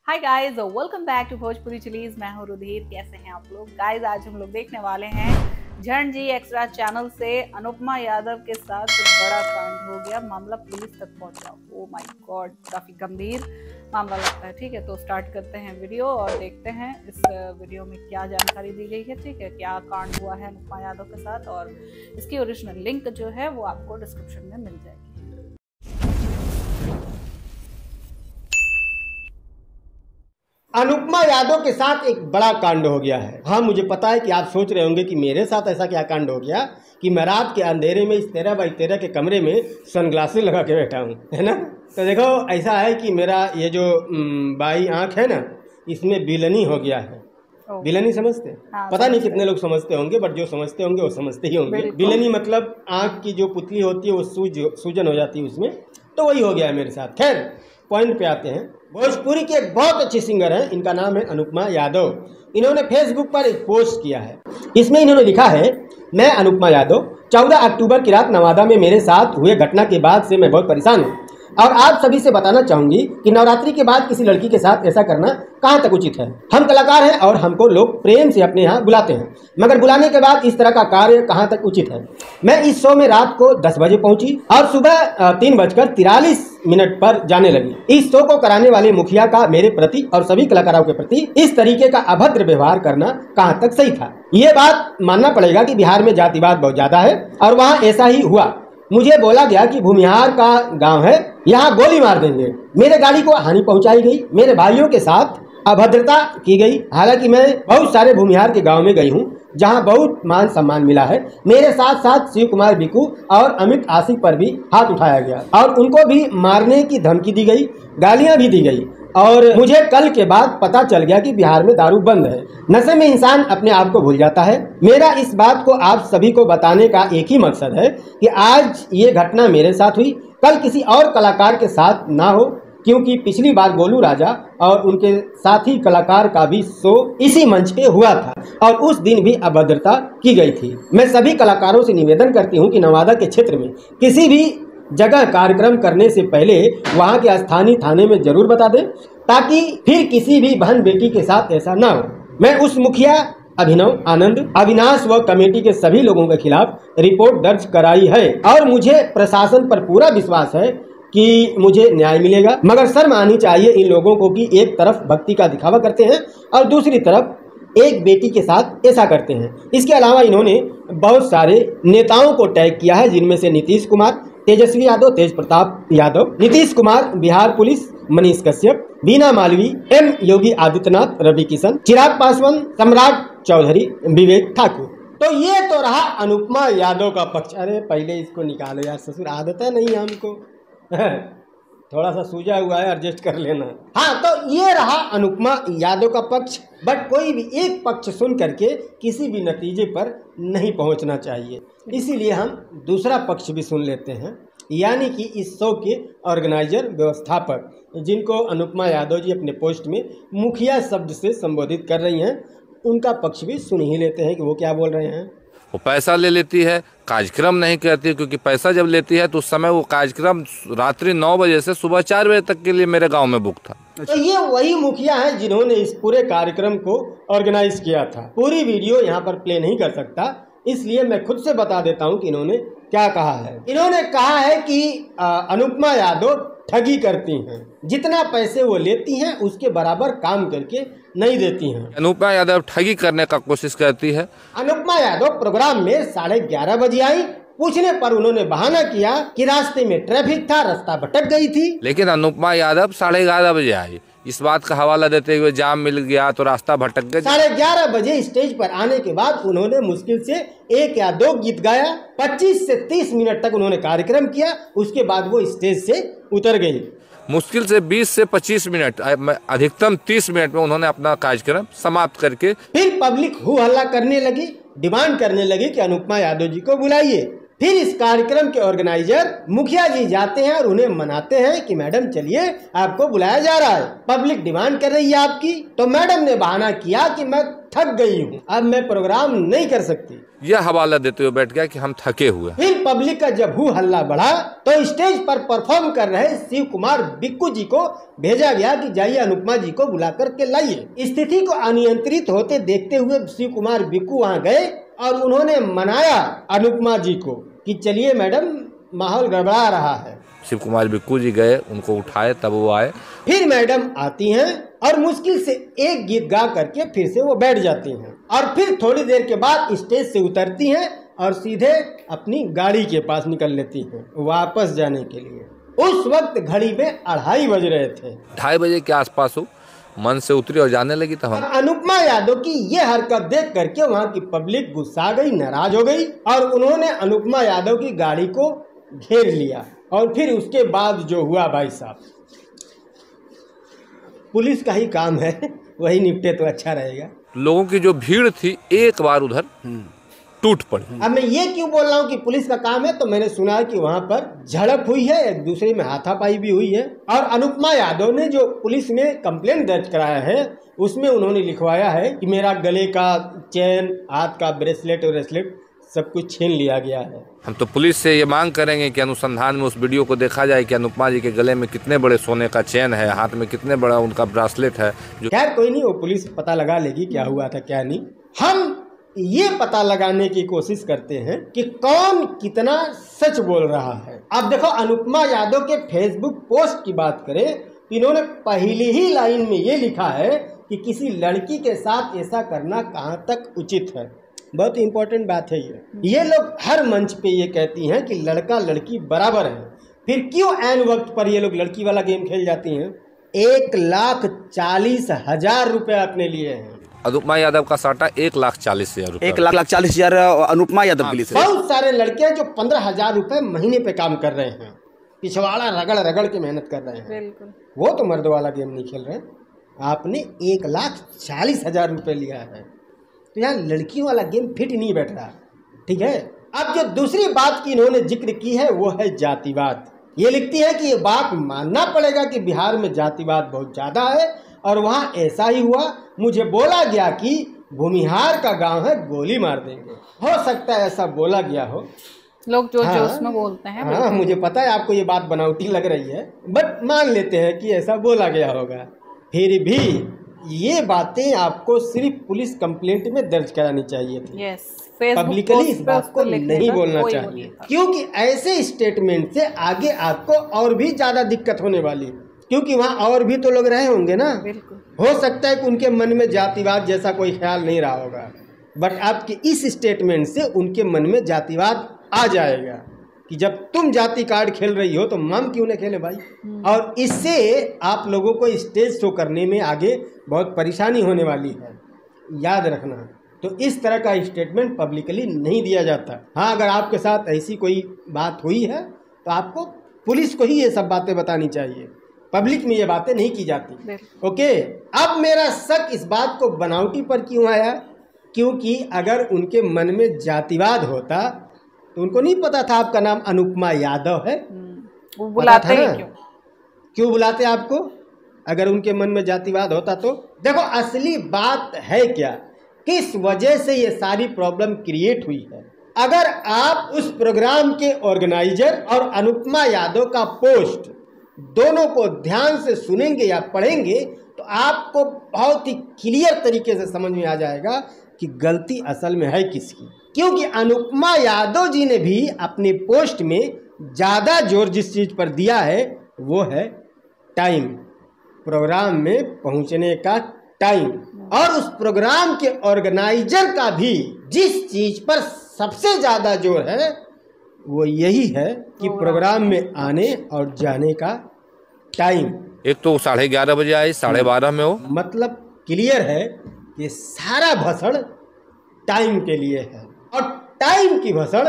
Hi guys, welcome back to Bhojpuri Chillies. मैं हूँ रुधिर। कैसे हैं आप लोग? गाइस, आज हम लोग देखने वाले हैं झंड जी एक्स्ट्रा चैनल से अनुपमा यादव के साथ बड़ा कांड हो गया। मामला पुलिस तक पहुंचा। ओ माय गॉड, काफी गंभीर मामला लगता है। ठीक है, तो स्टार्ट करते हैं वीडियो और देखते हैं इस वीडियो में क्या जानकारी दी गई है। ठीक है, क्या कांड हुआ है अनुपमा यादव के साथ, और इसकी ओरिजिनल लिंक जो है वो आपको डिस्क्रिप्शन में मिल जाएगी। अनुपमा यादव के साथ एक बड़ा कांड हो गया है। हाँ, मुझे पता है कि आप सोच रहे होंगे कि मेरे साथ ऐसा क्या कांड हो गया कि मैं रात के अंधेरे में इस 13x13 के कमरे में सनग्लासेस लगा के बैठा हूँ, है ना। तो देखो, ऐसा है कि मेरा ये जो बाई आँख है ना, इसमें बिलनी हो गया है। बिलनी समझते? हाँ, पता नहीं कितने लोग समझते होंगे, बट जो समझते होंगे वो समझते ही होंगे। बिलनी मतलब आँख की जो पुतली होती है वो सूजन हो जाती है उसमें, तो वही हो गया है मेरे साथ। खैर, पॉइंट पे आते हैं। भोजपुरी की एक बहुत अच्छी सिंगर है, इनका नाम है अनुपमा यादव। इन्होंने फेसबुक पर एक पोस्ट किया है। इसमें इन्होंने लिखा है, मैं अनुपमा यादव 14 अक्टूबर की रात नवादा में मेरे साथ हुए घटना के बाद से मैं बहुत परेशान हूँ और आप सभी से बताना चाहूंगी कि नवरात्रि के बाद किसी लड़की के साथ ऐसा करना कहाँ तक उचित है। हम कलाकार हैं और हमको लोग प्रेम से अपने यहाँ बुलाते हैं, मगर बुलाने के बाद इस तरह का कार्य कहाँ तक उचित है। मैं इस शो में रात को 10 बजे पहुंची और सुबह 3:43 पर जाने लगी। इस शो को कराने वाले मुखिया का मेरे प्रति और सभी कलाकारों के प्रति इस तरीके का अभद्र व्यवहार करना कहाँ तक सही था। ये बात मानना पड़ेगा कि बिहार में जातिवाद बहुत ज्यादा है और वहाँ ऐसा ही हुआ। मुझे बोला गया कि भूमिहार का गांव है, यहाँ गोली मार देंगे। मेरे गाड़ी को हानि पहुंचाई गई, मेरे भाइयों के साथ अभद्रता की गई। हालांकि मैं बहुत सारे भूमिहार के गांव में गई हूँ जहां बहुत मान सम्मान मिला है। मेरे साथ साथ शिव कुमार बिकू और अमित आशिक पर भी हाथ उठाया गया और उनको भी मारने की धमकी दी गई, गालियां भी दी गई। और मुझे कल के बाद पता चल गया कि बिहार में दारू बंद है। नशे में इंसान अपने आप को भूल जाता है। मेरा इस बात को आप सभी को बताने का एक ही मकसद है कि आज ये घटना मेरे साथ हुई, कल किसी और कलाकार के साथ ना हो, क्योंकि पिछली बार गोलू राजा और उनके साथी कलाकार का भी शो इसी मंच पे हुआ था और उस दिन भी अभद्रता की गई थी। मैं सभी कलाकारों से निवेदन करती हूँ कि नवादा के क्षेत्र में किसी भी जगह कार्यक्रम करने से पहले वहां के स्थानीय थाने में जरूर बता दें, ताकि फिर किसी भी बहन बेटी के साथ ऐसा ना हो। मैं उस मुखिया अभिनव आनंद, अविनाश व कमेटी के सभी लोगों के खिलाफ रिपोर्ट दर्ज कराई है और मुझे प्रशासन पर पूरा विश्वास है कि मुझे न्याय मिलेगा। मगर शर्म आनी चाहिए इन लोगों को कि एक तरफ भक्ति का दिखावा करते हैं और दूसरी तरफ एक बेटी के साथ ऐसा करते हैं। इसके अलावा इन्होंने बहुत सारे नेताओं को टैग किया है, जिनमें से नीतीश कुमार, तेजस्वी यादव, तेज प्रताप यादव, नीतीश कुमार, बिहार पुलिस, मनीष कश्यप, बीना मालवी, एम योगी आदित्यनाथ, रवि किशन, चिराग पासवान, सम्राट चौधरी, विवेक ठाकुर। तो ये तो रहा अनुपमा यादव का पक्ष। अरे पहले इसको निकालो यार, ससुर आदत है नहीं हमको थोड़ा सा सूजा हुआ है, एडजस्ट कर लेना। हाँ, तो ये रहा अनुपमा यादव का पक्ष। बट कोई भी एक पक्ष सुन करके किसी भी नतीजे पर नहीं पहुंचना चाहिए, इसीलिए हम दूसरा पक्ष भी सुन लेते हैं, यानी कि इस शो के ऑर्गेनाइजर, व्यवस्थापक, जिनको अनुपमा यादव जी अपने पोस्ट में मुखिया शब्द से संबोधित कर रही हैं, उनका पक्ष भी सुन ही लेते हैं कि वो क्या बोल रहे हैं। वो पैसा ले लेती है, कार्यक्रम नहीं करती, क्योंकि पैसा जब लेती है तो उस समय वो कार्यक्रम रात्रि 9 बजे से सुबह 4 बजे तक के लिए मेरे गांव में बुक था। तो ये वही मुखिया है जिन्होंने इस पूरे कार्यक्रम को ऑर्गेनाइज किया था। पूरी वीडियो यहाँ पर प्ले नहीं कर सकता, इसलिए मैं खुद से बता देता हूँ कि इन्होंने क्या कहा है। इन्होंने कहा है कि अनुपमा यादव ठगी करती हैं, जितना पैसे वो लेती हैं उसके बराबर काम करके नहीं देती हैं। अनुपमा यादव ठगी करने का कोशिश करती है। अनुपमा यादव प्रोग्राम में 11:30 बजे आई। पूछने पर उन्होंने बहाना किया कि रास्ते में ट्रैफिक था, रास्ता भटक गई थी। लेकिन अनुपमा यादव 11:30 बजे आई। इस बात का हवाला देते हुए जाम मिल गया तो रास्ता भटक गया। 11:30 बजे स्टेज पर आने के बाद उन्होंने मुश्किल से 1 या 2 गीत गाया। 25 से 30 मिनट तक उन्होंने कार्यक्रम किया, उसके बाद वो स्टेज से उतर गई। मुश्किल से 20 से 25 मिनट, अधिकतम 30 मिनट में उन्होंने अपना कार्यक्रम समाप्त करके फिर पब्लिक हु हल्ला करने लगी, डिमांड करने लगी कि अनुपमा यादव जी को बुलाइए। फिर इस कार्यक्रम के ऑर्गेनाइजर मुखिया जी जाते हैं और उन्हें मनाते हैं कि मैडम चलिए आपको बुलाया जा रहा है, पब्लिक डिमांड कर रही है आपकी। तो मैडम ने बहाना किया कि मैं थक गई हूँ, अब मैं प्रोग्राम नहीं कर सकती। यह हवाला देते हुए बैठ गया कि हम थके हुए। फिर पब्लिक का जब हु हल्ला बढ़ा तो स्टेज पर परफॉर्म कर रहे शिव कुमार बिक्कू जी को भेजा गया कि जाइए अनुपमा जी को बुला करके लाइए। स्थिति को अनियंत्रित होते देखते हुए शिव कुमार बिक्कू वहाँ गए और उन्होंने मनाया अनुपमा जी को कि चलिए मैडम माहौल गड़बड़ा रहा है। शिव कुमार बिक्कू जी गए, उनको उठाए, तब वो आए। फिर मैडम आती हैं और मुश्किल से एक गीत गा करके फिर से वो बैठ जाती हैं और फिर थोड़ी देर के बाद स्टेज से उतरती हैं और सीधे अपनी गाड़ी के पास निकल लेती हैं वापस जाने के लिए। उस वक्त घड़ी में 2:30 बज रहे थे। 2:30 बजे के आसपास हो मन से उतरी और जाने लगी। तब हम अनुपमा यादव की ये हरकत देख करके वहाँ की पब्लिक गुस्सा गई, नाराज हो गई और उन्होंने अनुपमा यादव की गाड़ी को घेर लिया। और फिर उसके बाद जो हुआ भाई साहब, पुलिस का ही काम है, वही निपटे तो अच्छा रहेगा। लोगों की जो भीड़ थी एक बार उधर टूट पड़ी। अब मैं ये क्यों बोल रहा हूँ कि पुलिस का काम है, तो मैंने सुना है कि वहाँ पर झड़प हुई है, एक दूसरे में हाथापाई भी हुई है। और अनुपमा यादव ने जो पुलिस में कंप्लेंट दर्ज कराया है उसमें उन्होंने लिखवाया है कि मेरा गले का चेन, हाथ का ब्रेसलेट और ब्रेसलेट सब कुछ छीन लिया गया है। हम तो पुलिस से ये मांग करेंगे कि अनुसंधान में उस वीडियो को देखा जाए कि अनुपमा जी के गले में कितने बड़े सोने का चेन है, हाथ में कितने बड़ा उनका ब्रासलेट है। जो खैर कोई नहीं, वो पुलिस पता लगा लेगी क्या हुआ था क्या नहीं। हम ये पता लगाने की कोशिश करते हैं कि कौन कितना सच बोल रहा है। अब देखो, अनुपमा यादव के फेसबुक पोस्ट की बात करें तो इन्होंने पहली ही लाइन में ये लिखा है कि किसी लड़की के साथ ऐसा करना कहाँ तक उचित है। बहुत इंपॉर्टेंट बात है ये लोग हर मंच पे ये कहती हैं कि लड़का लड़की बराबर है, फिर क्यों ऐन वक्त पर ये लोग लड़की वाला गेम खेल जाती हैं। 1,40,000 रुपए अपने लिए हैं। अनुपमा यादव का साटा 1,40,000 रुपए। 1,40,000 अनुपमा यादव के लिए। बहुत सारे लड़के हैं जो 15,000 रुपए महीने पे काम कर रहे हैं, पिछवाड़ा रगड़ रगड़ के मेहनत कर रहे हैं। वो तो मर्द वाला गेम नहीं खेल रहे। आपने 1,40,000 रुपए लिया है तो यहाँ लड़कियों वाला गेम फिट नहीं बैठ रहा। ठीक है, अब जो दूसरी बात की इन्होंने जिक्र की है वो है जातिवाद। ये लिखती है कि ये बात मानना पड़ेगा कि बिहार में जातिवाद बहुत ज़्यादा है और वहाँ ऐसा ही हुआ। मुझे बोला गया कि भूमिहार का गांव है, गोली मार देंगे। हो सकता है ऐसा बोला गया हो, लोग जो जोश में बोलते हैं। हाँ, मुझे पता है आपको ये बात बनावटी लग रही है, बट मान लेते हैं कि ऐसा बोला गया होगा। फिर भी ये बातें आपको सिर्फ पुलिस कंप्लेंट में दर्ज करानी चाहिए थी। पब्लिकली इस बात को नहीं बोलना चाहिए, क्योंकि ऐसे स्टेटमेंट से आगे आपको और भी ज्यादा दिक्कत होने वाली, क्योंकि वहाँ और भी तो लोग रहे होंगे ना। हो सकता है कि उनके मन में जातिवाद जैसा कोई ख्याल नहीं रहा होगा, बट आपके इस स्टेटमेंट से उनके मन में जातिवाद आ जाएगा कि जब तुम जाति कार्ड खेल रही हो तो हम क्यों न खेले भाई। और इससे आप लोगों को स्टेज शो करने में आगे बहुत परेशानी होने वाली है, याद रखना। तो इस तरह का स्टेटमेंट पब्लिकली नहीं दिया जाता। हाँ, अगर आपके साथ ऐसी कोई बात हुई है तो आपको पुलिस को ही ये सब बातें बतानी चाहिए, पब्लिक में ये बातें नहीं की जाती। ओके, अब मेरा शक इस बात को बनावटी पर क्यों आया, क्योंकि अगर उनके मन में जातिवाद होता तो उनको नहीं पता था आपका नाम अनुपमा यादव है। वो बुलाते ही क्यों बुलाते आपको अगर उनके मन में जातिवाद होता तो। देखो, असली बात है क्या, किस वजह से ये सारी प्रॉब्लम क्रिएट हुई है। अगर आप उस प्रोग्राम के ऑर्गेनाइजर और अनुपमा यादव का पोस्ट दोनों को ध्यान से सुनेंगे या पढ़ेंगे तो आपको बहुत ही क्लियर तरीके से समझ में आ जाएगा कि गलती असल में है किसकी। क्योंकि अनुपमा यादव जी ने भी अपने पोस्ट में ज़्यादा जोर जिस चीज़ पर दिया है वो है टाइम, प्रोग्राम में पहुंचने का टाइम। और उस प्रोग्राम के ऑर्गेनाइजर का भी जिस चीज़ पर सबसे ज़्यादा जोर है वो यही है कि प्रोग्राम में आने और जाने का टाइम। एक तो 11:30 बजे आई, 12:30 में हो, मतलब क्लियर है कि सारा भसड़ टाइम के लिए है। और टाइम की भसड़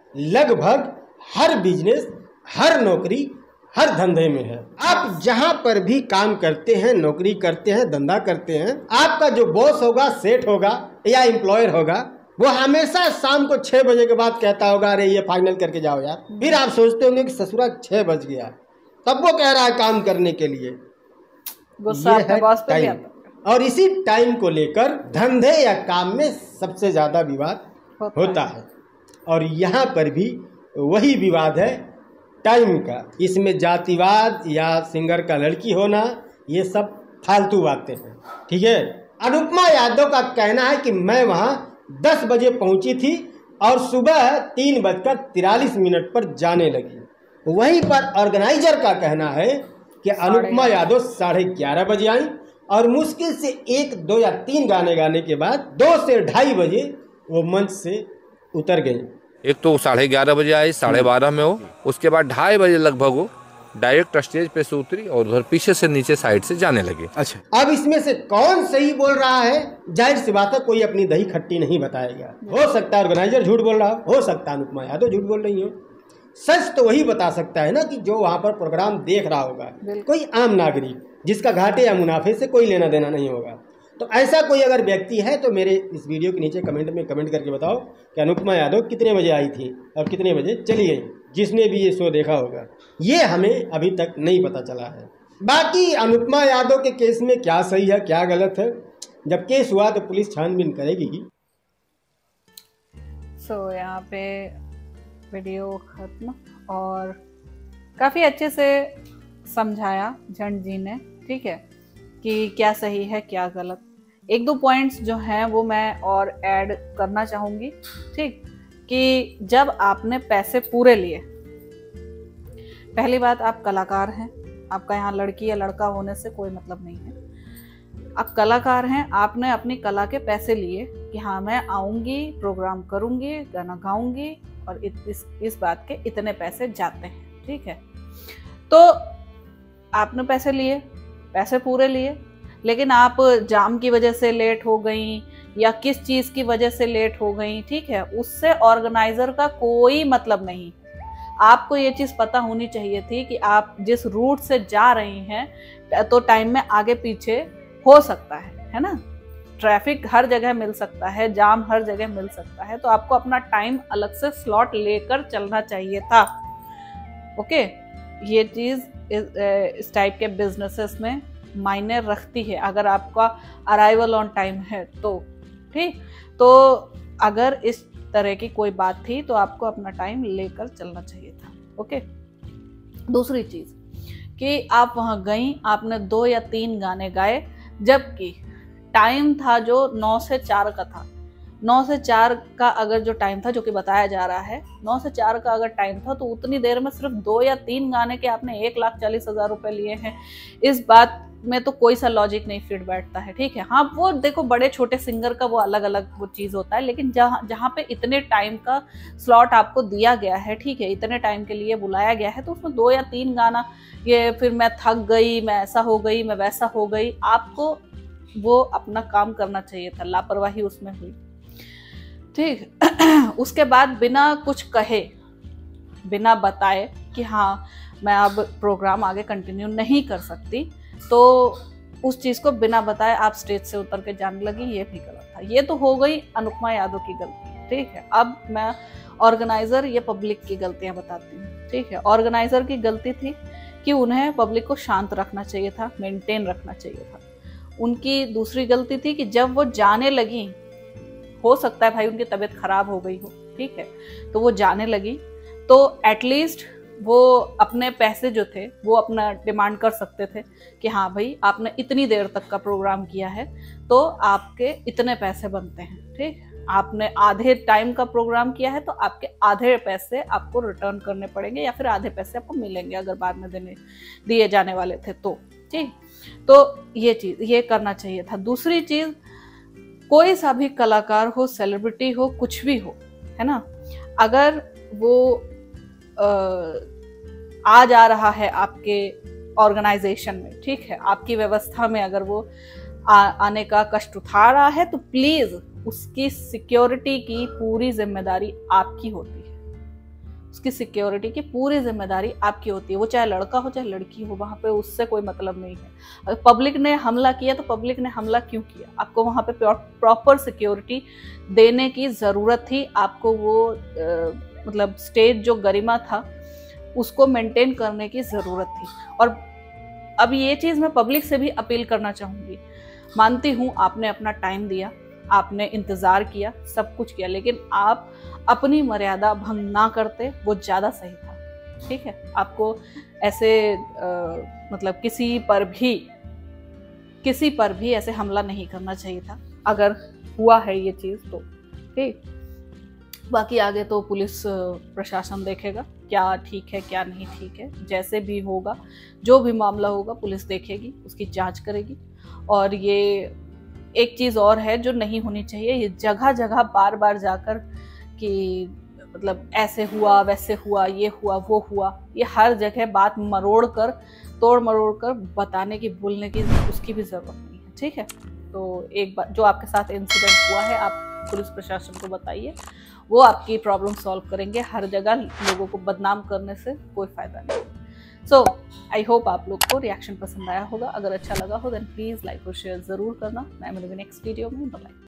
लगभग हर बिजनेस, हर नौकरी, हर धंधे में है। आप जहां पर भी काम करते हैं, नौकरी करते हैं, धंधा करते हैं, आपका जो बॉस होगा, सेठ होगा या एम्प्लॉयर होगा, वो हमेशा शाम को 6 बजे के बाद कहता होगा अरे ये फाइनल करके जाओ यार। फिर आप सोचते होंगे कि ससुरा 6 बज गया, तब वो कह रहा है काम करने के लिए। गुस्सा अपने बॉस पे भी आता है। और इसी टाइम को लेकर धंधे या काम में सबसे ज्यादा विवाद होता है। और यहाँ पर भी वही विवाद है टाइम का। इसमें जातिवाद या सिंगर का लड़की होना ये सब फालतू बातें हैं, ठीक है। अनुपमा यादव का कहना है कि मैं वहाँ 10 बजे पहुंची थी और सुबह 3:43 पर जाने लगी। वहीं पर ऑर्गेनाइजर का कहना है कि अनुपमा यादव 11:30 बजे आई और मुश्किल से 1, 2 या 3 गाने गाने के बाद 2 से 2:30 बजे वो मंच से उतर गई। एक तो 11:30 बजे आई, 12:30 में हो, उसके बाद 2:30 बजे लगभग वो डायरेक्ट स्टेज पे से उतरी और उधर पीछे से नीचे साइड से जाने लगे। अच्छा, अब इसमें से कौन सही बोल रहा है? जाहिर सी बात है कोई अपनी दही खट्टी नहीं बताएगा। हो सकता है ऑर्गेनाइजर झूठ बोल रहा हो सकता है अनुपमा यादव झूठ बोल रही हो। सच तो वही बता सकता है ना कि जो वहाँ पर प्रोग्राम देख रहा होगा, कोई आम नागरिक जिसका घाटे या मुनाफे से कोई लेना देना नहीं होगा। तो ऐसा कोई अगर व्यक्ति है तो मेरे इस वीडियो के नीचे कमेंट में कमेंट करके बताओ कि अनुपमा यादव कितने बजे आई थी और कितने बजे चली गई। जिसने भी ये शो देखा होगा, ये हमें अभी तक नहीं पता चला है। बाकी अनुपमा यादव के केस में क्या सही है क्या गलत है, जब केस हुआ तो पुलिस छानबीन करेगी। यहाँ पे वीडियो खत्म और काफ़ी अच्छे से समझाया झंड जी ने, ठीक है, कि क्या सही है क्या गलत। 1-2 पॉइंट्स जो हैं वो मैं और ऐड करना चाहूँगी, ठीक, कि जब आपने पैसे पूरे लिए, पहली बात आप कलाकार हैं, आपका यहाँ लड़की या लड़का होने से कोई मतलब नहीं है। आप कलाकार हैं, आपने अपनी कला के पैसे लिए कि हाँ मैं आऊँगी, प्रोग्राम करूँगी, गाना गाऊँगी और इस बात के इतने पैसे जाते हैं, ठीक है। तो आपने पैसे लिए, पैसे पूरे लिए, लेकिन आप जाम की वजह से लेट हो गई या किस चीज़ की वजह से लेट हो गई, ठीक है, उससे ऑर्गेनाइजर का कोई मतलब नहीं। आपको ये चीज़ पता होनी चाहिए थी कि आप जिस रूट से जा रही हैं तो टाइम में आगे पीछे हो सकता है ना, ट्रैफिक हर जगह मिल सकता है, जाम हर जगह मिल सकता है, तो आपको अपना टाइम अलग से स्लॉट लेकर चलना चाहिए था। ओके, ये चीज़ इस टाइप के बिजनेसेस में मायने रखती है। अगर आपका अराइवल ऑन टाइम है तो ठीक, तो अगर इस तरह की कोई बात थी तो आपको अपना टाइम लेकर चलना चाहिए था। ओके, दूसरी चीज़ कि आप वहाँ गई, आपने 2 या 3 गाने गाए, जबकि टाइम था जो 9 से 4 का था। 9 से 4 का अगर जो टाइम था, जो कि बताया जा रहा है 9 से 4 का अगर टाइम था, तो उतनी देर में सिर्फ 2 या 3 गाने के आपने 1,40,000 रुपए लिए हैं। इस बात में तो कोई सा लॉजिक नहीं फिट बैठता है, ठीक है। हाँ, वो देखो बड़े छोटे सिंगर का वो अलग अलग वो चीज़ होता है, लेकिन जहाँ पे इतने टाइम का स्लॉट आपको दिया गया है, ठीक है, इतने टाइम के लिए बुलाया गया है, तो उसमें 2 या 3 गाना, ये फिर मैं थक गई, मैं ऐसा हो गई, मैं वैसा हो गई, आपको वो अपना काम करना चाहिए था, लापरवाही उसमें हुई, ठीक। उसके बाद बिना कुछ कहे, बिना बताए कि हाँ मैं अब प्रोग्राम आगे कंटिन्यू नहीं कर सकती, तो उस चीज़ को बिना बताए आप स्टेज से उतर के जाने लगी, ये भी गलत था। ये तो हो गई अनुपमा यादव की गलती, ठीक है। अब मैं ऑर्गेनाइज़र या पब्लिक की गलतियाँ बताती हूँ, ठीक है। ऑर्गेनाइज़र की गलती थी कि उन्हें पब्लिक को शांत रखना चाहिए था, मेंटेन रखना चाहिए था। उनकी दूसरी गलती थी कि जब वो जाने लगी, हो सकता है भाई उनकी तबीयत खराब हो गई हो, ठीक है, तो वो जाने लगी, तो एटलीस्ट वो अपने पैसे जो थे वो अपना डिमांड कर सकते थे कि हाँ भाई आपने इतनी देर तक का प्रोग्राम किया है तो आपके इतने पैसे बनते हैं, ठीक। आपने आधे टाइम का प्रोग्राम किया है तो आपके आधे पैसे आपको रिटर्न करने पड़ेंगे या फिर आधे पैसे आपको मिलेंगे अगर बाद में दिए जाने वाले थे तो, ठीक। तो ये चीज़ ये करना चाहिए था। दूसरी चीज़, कोई सा भी कलाकार हो, सेलिब्रिटी हो, कुछ भी हो, है ना, अगर वो आ जा रहा है आपके ऑर्गेनाइजेशन में, ठीक है, आपकी व्यवस्था में अगर वो आने का कष्ट उठा रहा है, तो प्लीज उसकी सिक्योरिटी की पूरी जिम्मेदारी आपकी होती है। उसकी सिक्योरिटी की पूरी जिम्मेदारी आपकी होती है। वो चाहे लड़का हो चाहे लड़की हो, वहाँ पे उससे कोई मतलब नहीं है। अगर पब्लिक ने हमला किया तो पब्लिक ने हमला क्यों किया, आपको वहाँ पे प्रॉपर सिक्योरिटी देने की ज़रूरत थी। आपको वो मतलब स्टेज जो गरिमा था उसको मेंटेन करने की ज़रूरत थी। और अब ये चीज़ मैं पब्लिक से भी अपील करना चाहूँगी। मानती हूँ आपने अपना टाइम दिया, आपने इंतज़ार किया, सब कुछ किया, लेकिन आप अपनी मर्यादा भंग ना करते वो ज़्यादा सही था। ठीक है, आपको ऐसे मतलब किसी पर भी ऐसे हमला नहीं करना चाहिए था, अगर हुआ है ये चीज़ तो। ठीक, बाकी आगे तो पुलिस प्रशासन देखेगा क्या ठीक है क्या नहीं ठीक है। जैसे भी होगा, जो भी मामला होगा, पुलिस देखेगी, उसकी जांच करेगी। और ये एक चीज़ और है जो नहीं होनी चाहिए, ये जगह जगह बार बार जाकर कि मतलब ऐसे हुआ वैसे हुआ, ये हुआ वो हुआ, ये हर जगह बात तोड़ मरोड़ कर बताने की, बोलने की उसकी भी ज़रूरत नहीं है। ठीक है, तो एक बार जो आपके साथ इंसिडेंट हुआ है आप पुलिस प्रशासन को बताइए, वो आपकी प्रॉब्लम सॉल्व करेंगे। हर जगह लोगों को बदनाम करने से कोई फ़ायदा नहीं। सो आई होप आप लोग को रिएक्शन पसंद आया होगा। अगर अच्छा लगा हो देन प्लीज़ लाइक और शेयर ज़रूर करना। मैं मिलूंगी नेक्स्ट वीडियो में। बाय।